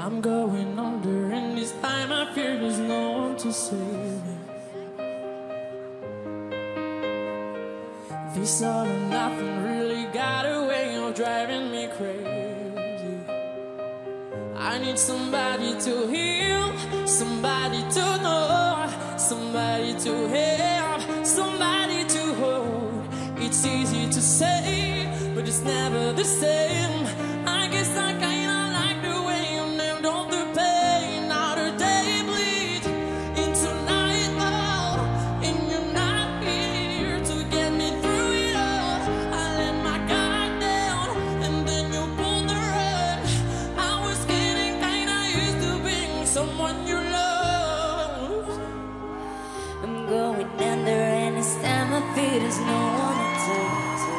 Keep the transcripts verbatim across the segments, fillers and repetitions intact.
I'm going under, and this time I fear there's no one to save me. This all or nothing really got a way of driving me crazy. I need somebody to heal, somebody to know, somebody to help, somebody to hold. It's easy to say, but it's never the same. I guess I kinda like the way you named all the pain. Now the day bleeds into nightfall, and you're not here to get me through it all. I let my guard down, and then you pulled the rug. I was getting kinda used to being someone you loved. I'm going under, and this time I feel there's no one to turn to.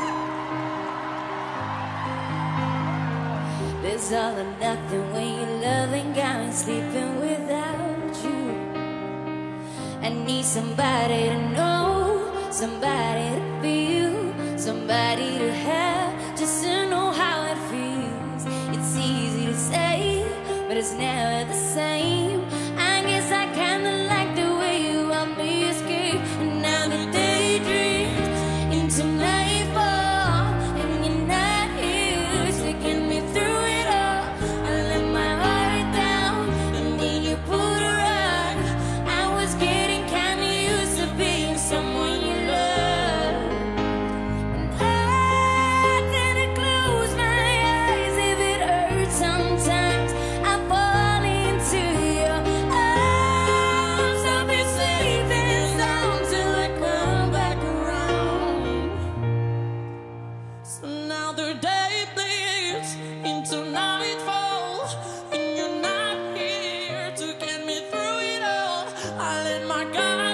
There's all or nothing when you're loving, got me sleeping without you. I need somebody to know, somebody to feel, somebody to have, just to know how it feels. It's easy to say, but it's never the same. I guess I kinda like the way you help me escape. And now the day dreams into nightfall, and you're not here to get me through it all. I let my heart down, and then you pulled a rug. I was getting kinda used to being someone you love. And I didn't close my eyes if it hurts sometimes. I fall into your arms. I'll be safe and sound till I come back around. So now the day bleeds into nightfall, and you're not here to get me through it all. I let my guard